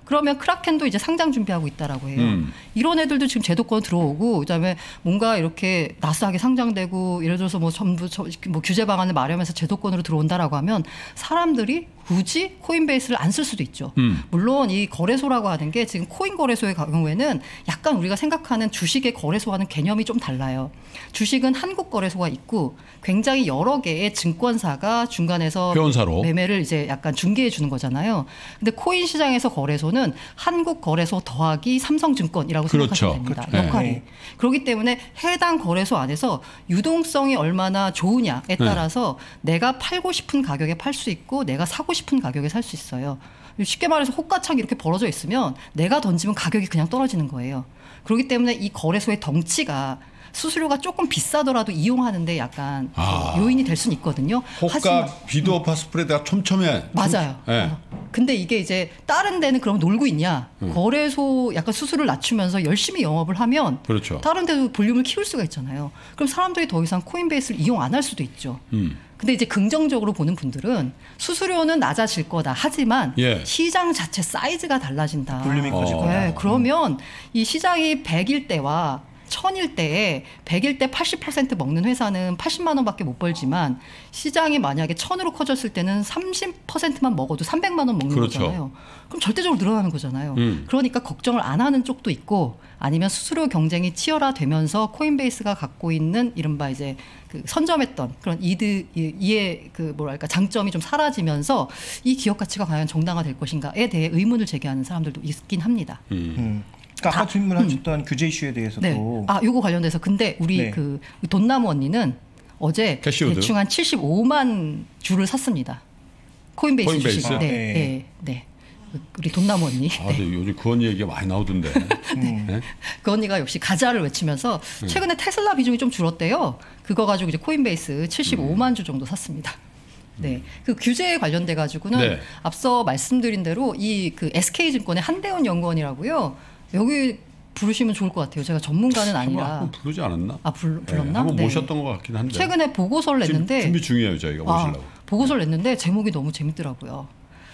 그러면 크라켄도 이제 상장 준비하고 있다라고 해요. 음. 이런 애들도 지금 제도권 들어오고 그다음에 뭔가 이렇게 나스닥에 상장되고 예를 들어서 뭐 전부 뭐 규제 방안을 마련해서 제도권으로 들어온다라고 하면 사람들이 굳이 코인베이스를 안 쓸 수도 있죠. 음. 물론 이 거래소라고 하는 게 지금 코인 거래소의 경우에는 약간 우리가 생각하는 주식의 거래소와는 개념이 좀 달라요. 주식은 한국 거래소가 있고 굉장히 여러 개의 증권사가 중간에서 회원사로 매매를 이제 약간 중개해 주는 거잖아요. 근데 코인 시장에서 거래소는 한국 거래소 더하기 삼성증권이라고 그렇죠. 생각하시면 됩니다. 그렇죠. 역할이. 네. 그렇기 때문에 해당 거래소 안에서 유동성이 얼마나 좋으냐에 따라서 네. 내가 팔고 싶은 가격에 팔 수 있고 내가 사고 싶은 가격에 살 수 있어요. 쉽게 말해서 호가창이 이렇게 벌어져 있으면 내가 던지면 가격이 그냥 떨어지는 거예요. 그렇기 때문에 이 거래소의 덩치가 수수료가 조금 비싸더라도 이용하는데 약간 아. 요인이 될 수는 있거든요. 호가 하지만, 비드오파 스프레드가 촘촘해. 맞아요. 네. 어. 근데 이게 이제 다른 데는 그럼 놀고 있냐? 음. 거래소 약간 수수료를 낮추면서 열심히 영업을 하면 그렇죠. 다른 데도 볼륨을 키울 수가 있잖아요. 그럼 사람들이 더 이상 코인베이스를 이용 안 할 수도 있죠. 음. 근데 이제 긍정적으로 보는 분들은 수수료는 낮아질 거다. 하지만 예. 시장 자체 사이즈가 달라진다. 볼륨이 커질 어. 거다. 네. 그러면 이 시장이 백일 때와 천일 때에 백일 때 팔십 퍼센트 먹는 회사는 팔십만 원밖에 못 벌지만 시장이 만약에 천으로 커졌을 때는 삼십 퍼센트만 먹어도 삼백만 원 먹는 그렇죠. 거잖아요. 그럼 절대적으로 늘어나는 거잖아요. 음. 그러니까 걱정을 안 하는 쪽도 있고 아니면 수수료 경쟁이 치열화되면서 코인베이스가 갖고 있는 이른바 이제 그 선점했던 그런 이드 이의 그 뭐랄까 장점이 좀 사라지면서 이 기업 가치가 과연 정당화될 것인가에 대해 의문을 제기하는 사람들도 있긴 합니다. 음. 음. 그러니까 아까 질문하셨던 음. 규제 이슈에 대해서도 네. 아, 요거 관련돼서 근데 우리 네. 그 돈나무 언니는 어제 캐시우드. 대충 한 칠십오만 주를 샀습니다. 코인베이스, 코인베이스? 주식. 아, 네, 네. 네, 네. 우리 돈나무 언니. 아, 네. 요즘 그 언니 얘기가 많이 나오던데. 음. 네? 그 언니가 역시 가자를 외치면서 최근에 테슬라 비중이 좀 줄었대요. 그거 가지고 이제 코인베이스 칠십오만 음. 주 정도 샀습니다. 네, 그 규제에 관련돼 가지고는 네. 앞서 말씀드린 대로 이 그 에스케이증권의 한대원 연구원이라고요. 여기 부르시면 좋을 것 같아요. 제가 전문가는 아니라. 한번 부르지 않았나? 아 불, 불렀나? 네, 한번 네. 모셨던 것 같긴 한데. 최근에 보고서를 냈는데. 준비 중이에요 저희가 모시려고. 아, 보고서를 냈는데 제목이 너무 재밌더라고요.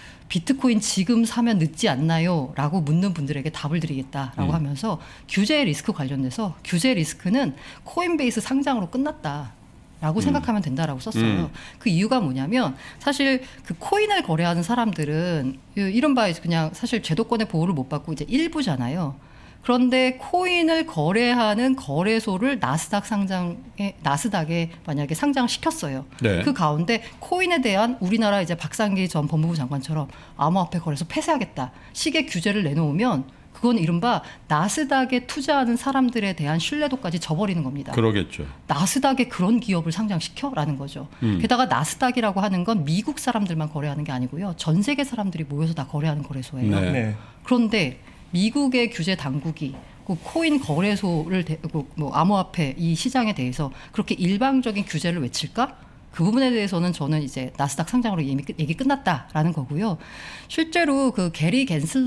비트코인 지금 사면 늦지 않나요? 라고 묻는 분들에게 답을 드리겠다라고 음. 하면서 규제 리스크 관련돼서 규제 리스크는 코인베이스 상장으로 끝났다. 라고 음. 생각하면 된다라고 썼어요. 음. 그 이유가 뭐냐면 사실 그 코인을 거래하는 사람들은 이른바 그냥 사실 제도권의 보호를 못 받고 이제 일부잖아요. 그런데 코인을 거래하는 거래소를 나스닥 상장에 나스닥에 만약에 상장시켰어요. 네. 그 가운데 코인에 대한 우리나라 이제 박상기 전 법무부 장관처럼 암호화폐 거래소 폐쇄하겠다 식의 규제를 내놓으면 그건 이른바 나스닥에 투자하는 사람들에 대한 신뢰도까지 저버리는 겁니다. 그러겠죠. 나스닥에 그런 기업을 상장시켜라는 거죠. 음. 게다가 나스닥이라고 하는 건 미국 사람들만 거래하는 게 아니고요. 전 세계 사람들이 모여서 다 거래하는 거래소예요. 네. 네. 그런데 미국의 규제 당국이 그 코인 거래소를 대, 뭐 암호화폐 이 시장에 대해서 그렇게 일방적인 규제를 외칠까? 그 부분에 대해서는 저는 이제 나스닥 상장으로 이미 얘기 끝났다라는 거고요. 실제로 그 게리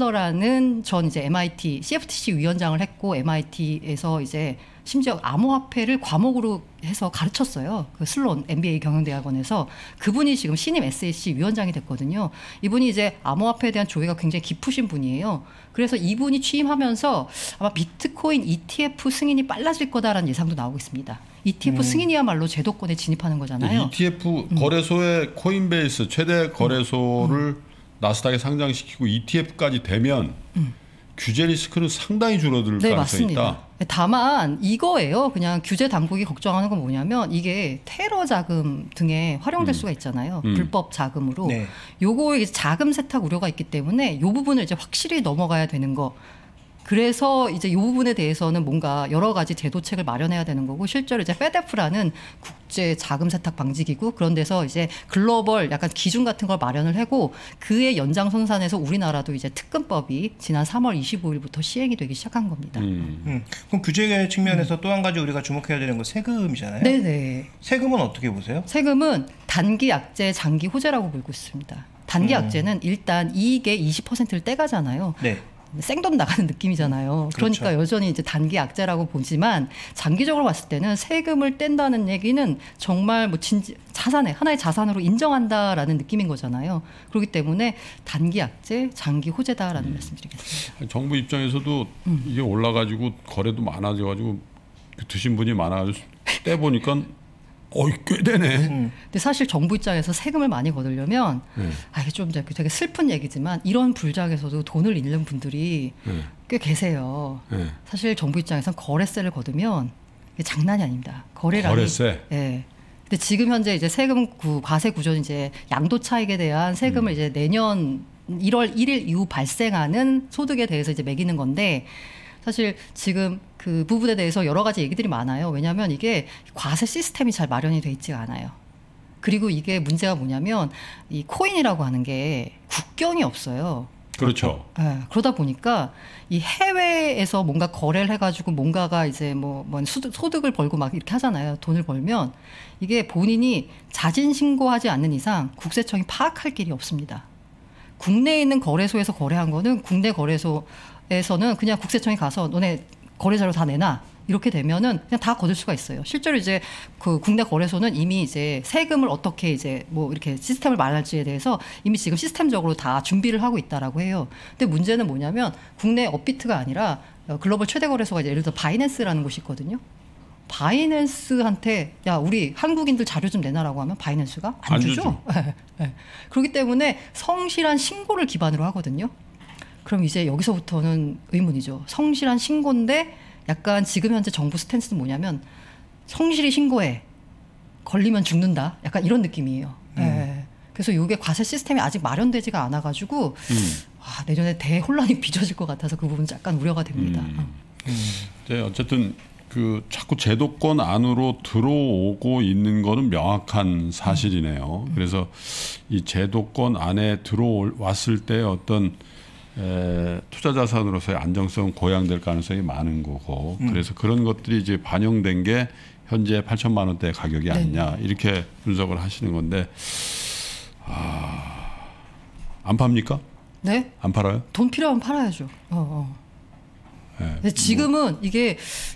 갠슬러라는 전 이제 엠아이티 씨에프티씨 위원장을 했고 엠아이티에서 이제 심지어 암호화폐를 과목으로 해서 가르쳤어요. 그 슬론 엠비에이 경영대학원에서 그분이 지금 신임 에스이씨 위원장이 됐거든요. 이분이 이제 암호화폐에 대한 조예가 굉장히 깊으신 분이에요. 그래서 이분이 취임하면서 아마 비트코인 이티에프 승인이 빨라질 거다라는 예상도 나오고 있습니다. 이티에프 음. 승인이야말로 제도권에 진입하는 거잖아요. 이티에프 음. 거래소의 코인베이스 최대 거래소를 음. 나스닥에 상장시키고 이티에프까지 되면 음. 규제 리스크는 상당히 줄어들 네, 가능성이 맞습니다. 있다. 다만 이거예요. 그냥 규제 당국이 걱정하는 건 뭐냐면 이게 테러 자금 등에 활용될 음. 수가 있잖아요. 음. 불법 자금으로. 네. 요거에 자금 세탁 우려가 있기 때문에 이 부분을 이제 확실히 넘어가야 되는 거. 그래서 이제 이 부분에 대해서는 뭔가 여러 가지 제도책을 마련해야 되는 거고 실제로 이제 페데프라는 국제 자금 세탁 방지 기구 그런 데서 이제 글로벌 약간 기준 같은 걸 마련을 하고 그의 연장선상에서 우리나라도 이제 특근법이 지난 삼월 이십오일부터 시행이 되기 시작한 겁니다. 음. 음. 그럼 규제 측면에서 음. 또 한 가지 우리가 주목해야 되는 건 세금이잖아요. 네네. 세금은 어떻게 보세요? 세금은 단기 약재, 장기 호재라고 보고 있습니다. 단기 음. 약재는 일단 이익의 이십 퍼센트를 떼가잖아요. 네. 생돈 나가는 느낌이잖아요. 그러니까 그렇죠. 여전히 이제 단기 악재라고 보지만 장기적으로 봤을 때는 세금을 뗀다는 얘기는 정말 뭐 진지, 자산에 하나의 자산으로 인정한다라는 느낌인 거잖아요. 그렇기 때문에 단기 악재, 장기 호재다라는 음. 말씀드리겠습니다. 정부 입장에서도 음. 이게 올라가지고 거래도 많아져가지고 드신 분이 많아가지고 떼 보니까 어이 꽤 되네. 음. 근데 사실 정부 입장에서 세금을 많이 거두려면 네. 아, 이게 좀 되게 슬픈 얘기지만 이런 불작에서도 돈을 잃는 분들이 네. 꽤 계세요. 네. 사실 정부 입장에서는 거래세를 거두면 이게 장난이 아닙니다. 거래량이. 거래세. 예. 네. 근데 지금 현재 이제 세금 구, 과세 구조 이제 양도 차익에 대한 세금을 음. 이제 내년 일월 일일 이후 발생하는 소득에 대해서 이제 매기는 건데. 사실 지금 그 부분에 대해서 여러 가지 얘기들이 많아요. 왜냐하면 이게 과세 시스템이 잘 마련이 돼 있지가 않아요. 그리고 이게 문제가 뭐냐면 이 코인이라고 하는 게 국경이 없어요. 그렇죠. 네, 그러다 보니까 이 해외에서 뭔가 거래를 해가지고 뭔가가 이제 뭐, 뭐 소득, 소득을 벌고 막 이렇게 하잖아요. 돈을 벌면 이게 본인이 자진 신고하지 않는 이상 국세청이 파악할 길이 없습니다. 국내에 있는 거래소에서 거래한 거는 국내 거래소 에서는 그냥 국세청에 가서 너네 거래자료 다 내놔 이렇게 되면은 그냥 다 거둘 수가 있어요. 실제로 이제 그 국내 거래소는 이미 이제 세금을 어떻게 이제 뭐 이렇게 시스템을 마련할지에 대해서 이미 지금 시스템적으로 다 준비를 하고 있다라고 해요. 근데 문제는 뭐냐면 국내 업비트가 아니라 글로벌 최대 거래소가 이제 예를 들어 바이낸스라는 곳이 있거든요. 바이낸스한테 야 우리 한국인들 자료 좀 내놔라고 하면 바이낸스가 안, 안 주죠. 네, 네. 그렇기 때문에 성실한 신고를 기반으로 하거든요. 그럼 이제 여기서부터는 의문이죠. 성실한 신고인데 약간 지금 현재 정부 스탠스는 뭐냐면 성실히 신고해. 걸리면 죽는다. 약간 이런 느낌이에요. 음. 네. 그래서 이게 과세 시스템이 아직 마련되지가 않아가지고 음. 와, 내년에 대혼란이 빚어질 것 같아서 그 부분 약간 우려가 됩니다. 음. 음. 네, 어쨌든 그 자꾸 제도권 안으로 들어오고 있는 거는 명확한 사실이네요. 음. 그래서 이 제도권 안에 들어왔을 때 어떤 에, 투자 자산으로서의 안정성은 고양될 가능성이 많은 거고 음. 그래서 그런 것들이 이제 반영된 게 현재 팔천만 원대 가격이 아니냐 네. 이렇게 분석을 하시는 건데 아, 안 팝니까? 네? 안 팔아요? 돈 필요하면 팔아야죠. 어, 어. 네, 근데 지금은 뭐. 이게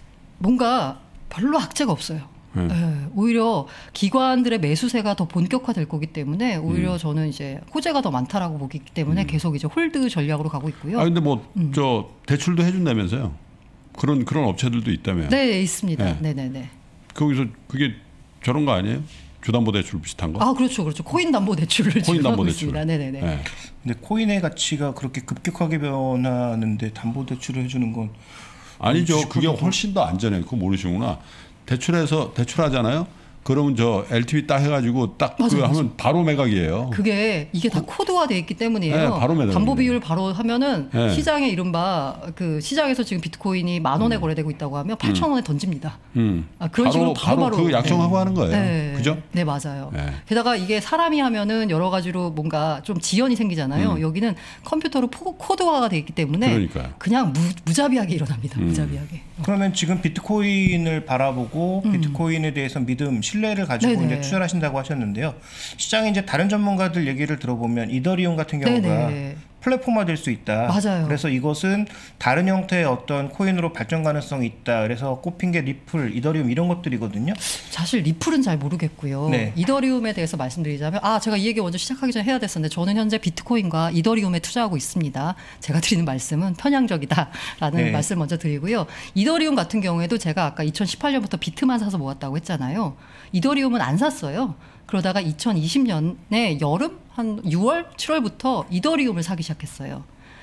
뭔가 별로 악재가 없어요. 네. 네, 오히려 기관들의 매수세가 더 본격화될 거기 때문에 오히려 음. 저는 이제 호재가 더 많다라고 보기 때문에 음. 계속 이제 홀드 전략으로 가고 있고요. 아 근데 뭐 저 음. 대출도 해준다면서요? 그런 그런 업체들도 있다며요? 네, 있습니다. 네, 네, 네. 거기서 그게 저런 거 아니에요? 주담보대출 비슷한 거? 아 그렇죠, 그렇죠. 코인 담보 대출을 코인 담보 대출. 네, 네, 네. 네. 근데 코인의 가치가 그렇게 급격하게 변하는데 담보 대출을 해주는 건 아니죠. 그게 훨씬 더 안전해요. 그거 모르시구나. 대출해서 대출하잖아요. 그러면 저 엘티브이 딱 해가지고 딱 그 하면 바로 매각이에요. 그게 이게 다 코드화되어 있기 때문이에요. 네, 바로 매각. 담보 비율 바로 하면은 네. 시장에 이른바 그 시장에서 지금 비트코인이 만 원에 음. 거래되고 있다고 하면 팔천 원에 음. 던집니다. 음. 아, 그런 바로, 식으로 바로 바로, 바로 그 약정하고 네. 하는 거예요. 네. 그죠? 네 맞아요. 네. 게다가 이게 사람이 하면은 여러 가지로 뭔가 좀 지연이 생기잖아요. 음. 여기는 컴퓨터로 포, 코드화가 되어 있기 때문에 그러니까요. 그냥 무, 무자비하게 일어납니다. 음. 무자비하게. 그러면 지금 비트코인을 바라보고 음. 비트코인에 대해서 믿음, 신뢰를 가지고 네네. 이제 투자를 하신다고 하셨는데요. 시장에 이제 다른 전문가들 얘기를 들어보면 이더리움 같은 경우가 네네. 플랫폼화 될 수 있다. 맞아요. 그래서 이것은 다른 형태의 어떤 코인으로 발전 가능성이 있다. 그래서 꼽힌 게 리플, 이더리움 이런 것들이거든요. 사실 리플은 잘 모르겠고요. 네. 이더리움에 대해서 말씀드리자면 아 제가 이 얘기 먼저 시작하기 전에 해야 됐었는데 저는 현재 비트코인과 이더리움에 투자하고 있습니다. 제가 드리는 말씀은 편향적이다라는 네. 말씀 먼저 드리고요. 이더리움 같은 경우에도 제가 아까 이천십팔 년부터 비트만 사서 모았다고 했잖아요. 이더리움은 안 샀어요. 그러다가 이천이십 년에 여름 한 유월, 칠월부터 이더리움을 사기 시작했어요.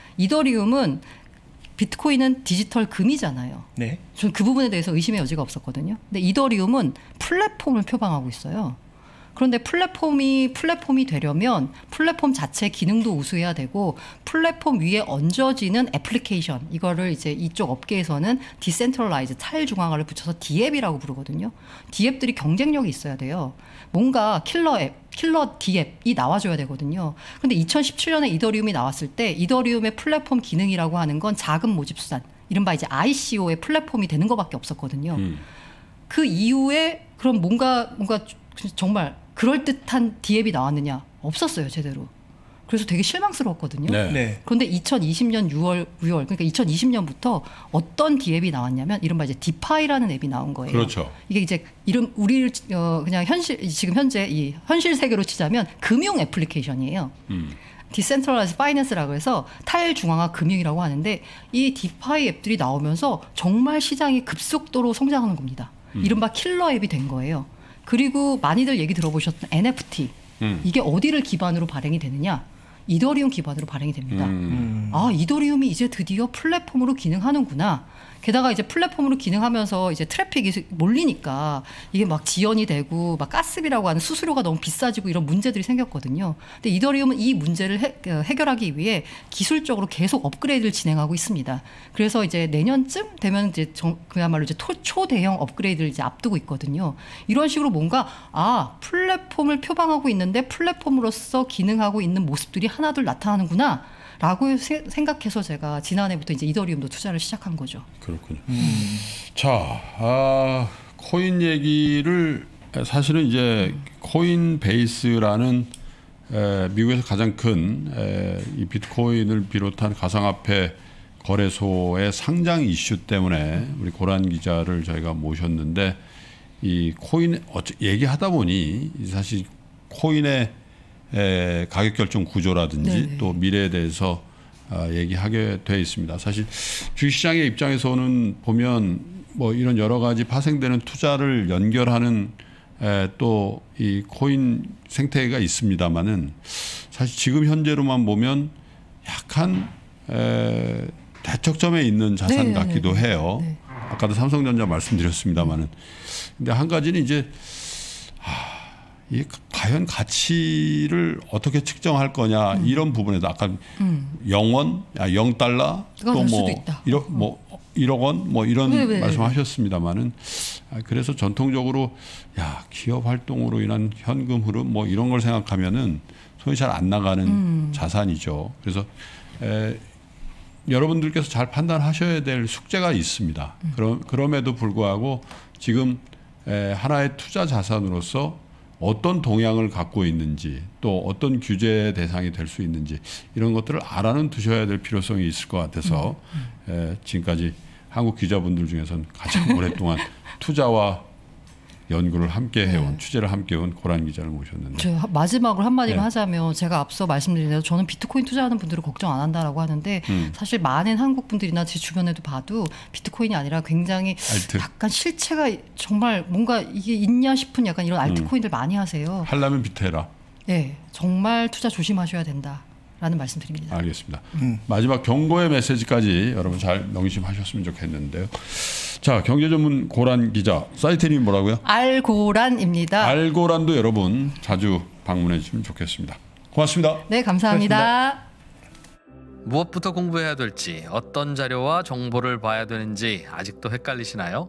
이더리움은 비트코인은 디지털 금이잖아요. 네. 전 그 부분에 대해서 의심의 여지가 없었거든요. 근데 이더리움은 플랫폼을 표방하고 있어요. 그런데 플랫폼이 플랫폼이 되려면 플랫폼 자체 기능도 우수해야 되고 플랫폼 위에 얹어지는 애플리케이션 이거를 이제 이쪽 업계에서는 디센트럴라이즈 탈중앙화를 붙여서 디앱이라고 부르거든요. 디앱들이 경쟁력이 있어야 돼요. 뭔가 킬러 앱, 킬러 디앱이 나와줘야 되거든요. 그런데 이천십칠 년에 이더리움이 나왔을 때 이더리움의 플랫폼 기능이라고 하는 건 자금 모집 수단, 이른바 이제 아이씨오의 플랫폼이 되는 것밖에 없었거든요. 음. 그 이후에 그럼 뭔가 뭔가 정말 그럴듯한 디앱이 나왔느냐? 없었어요, 제대로. 그래서 되게 실망스러웠거든요. 네. 네. 그런데 이천이십 년 유월, 유월 그러니까 이천이십 년부터 어떤 D앱이 나왔냐면 이른바 이제 디파이라는 앱이 나온 거예요. 그렇죠. 이게 이제 이름 우리를 어 그냥 현실 지금 현재 이 현실 세계로 치자면 금융 애플리케이션이에요. 음. 디센트럴라이즈 파이낸스라고 해서 탈중앙화 금융이라고 하는데 이 디파이 앱들이 나오면서 정말 시장이 급속도로 성장하는 겁니다. 음. 이른바 킬러 앱이 된 거예요. 그리고 많이들 얘기 들어보셨던 엔에프티 음. 이게 어디를 기반으로 발행이 되느냐? 이더리움 기반으로 발행이 됩니다. 음. 아, 이더리움이 이제 드디어 플랫폼으로 기능하는구나. 게다가 이제 플랫폼으로 기능하면서 이제 트래픽이 몰리니까 이게 막 지연이 되고 막 가스비라고 하는 수수료가 너무 비싸지고 이런 문제들이 생겼거든요. 근데 이더리움은 이 문제를 해, 해결하기 위해 기술적으로 계속 업그레이드를 진행하고 있습니다. 그래서 이제 내년쯤 되면 이제 정, 그야말로 이제 토, 초대형 업그레이드를 이제 앞두고 있거든요. 이런 식으로 뭔가 아, 플랫폼을 표방하고 있는데 플랫폼으로서 기능하고 있는 모습들이 하나둘 나타나는구나. 라고 세, 생각해서 제가 지난해부터 이제 이더리움도 투자를 시작한 거죠. 그렇군요. 음. 자, 아, 코인 얘기를 사실은 이제 음. 코인베이스라는 에, 미국에서 가장 큰 이 비트코인을 비롯한 가상화폐 거래소의 상장 이슈 때문에 우리 고란 기자를 저희가 모셨는데 이 코인 어쩌, 얘기하다 보니 사실 코인의 에, 가격 결정 구조라든지 네네. 또 미래에 대해서 아, 얘기하게 돼 있습니다. 사실 주식시장의 입장에서는 보면 뭐 이런 여러 가지 파생되는 투자를 연결하는 또 이 코인 생태계가 있습니다만은 사실 지금 현재로만 보면 약간 에, 대척점에 있는 자산 네네네. 같기도 해요. 네. 아까도 삼성전자 말씀드렸습니다만은 근데 한 가지는 이제 하, 이 과연 가치를 어떻게 측정할 거냐 음. 이런 부분에서 아까 음. 영원, 영 달러 또 뭐 일억, 뭐 일억 원 뭐 이런 네, 네, 말씀하셨습니다만은 그래서 전통적으로 야 기업 활동으로 인한 현금 흐름 뭐 이런 걸 생각하면은 손이 잘 안 나가는 음. 자산이죠. 그래서 에, 여러분들께서 잘 판단하셔야 될 숙제가 있습니다. 음. 그럼 그럼에도 불구하고 지금 에, 하나의 투자 자산으로서 어떤 동향을 갖고 있는지 또 어떤 규제 대상이 될 수 있는지 이런 것들을 알아는 두셔야 될 필요성이 있을 것 같아서 음, 음. 에, 지금까지 한국 기자분들 중에서는 가장 오랫동안 투자와 연구를 함께 해온 네. 취재를 함께 해온 고란 기자를 모셨는데 제가 마지막으로 한마디만 네. 하자면 제가 앞서 말씀드린 대로 저는 비트코인 투자하는 분들을 걱정 안 한다라고 하는데 음. 사실 많은 한국 분들이나 제 주변에도 봐도 비트코인이 아니라 굉장히 알트. 약간 실체가 정말 뭔가 이게 있냐 싶은 약간 이런 알트코인들 음. 많이 하세요. 하려면 비트해라. 네, 정말 투자 조심하셔야 된다. 라는 말씀 드립니다. 알겠습니다. 음. 마지막 경고의 메시지까지 여러분 잘 명심하셨으면 좋겠는데요. 자, 경제 전문 고란 기자, 사이트 이름이 뭐라고요? 알고란입니다. 알고란도 여러분 자주 방문해 주시면 좋겠습니다. 고맙습니다. 네, 감사합니다. 고맙습니다. 무엇부터 공부해야 될지, 어떤 자료와 정보를 봐야 되는지 아직도 헷갈리시나요?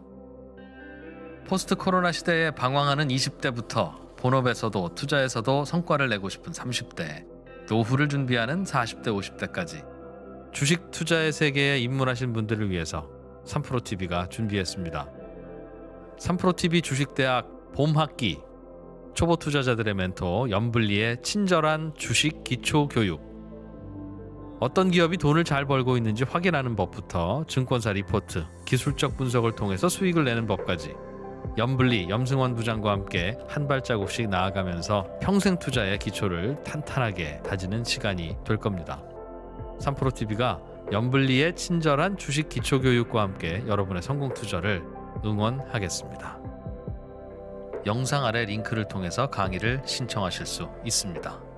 포스트 코로나 시대에 방황하는 이십 대부터 본업에서도 투자에서도 성과를 내고 싶은 삼십 대, 노후를 준비하는 사십 대, 오십 대까지 주식 투자의 세계에 입문하신 분들을 위해서 삼프로티비가 준비했습니다. 삼프로티비 주식대학 봄학기 초보 투자자들의 멘토 염블리의 친절한 주식 기초 교육. 어떤 기업이 돈을 잘 벌고 있는지 확인하는 법부터 증권사 리포트, 기술적 분석을 통해서 수익을 내는 법까지 염블리, 염승원 부장과 함께 한 발자국씩 나아가면서 평생 투자의 기초를 탄탄하게 다지는 시간이 될 겁니다. 삼프로티비가 염블리의 친절한 주식 기초 교육과 함께 여러분의 성공 투자를 응원하겠습니다. 영상 아래 링크를 통해서 강의를 신청하실 수 있습니다.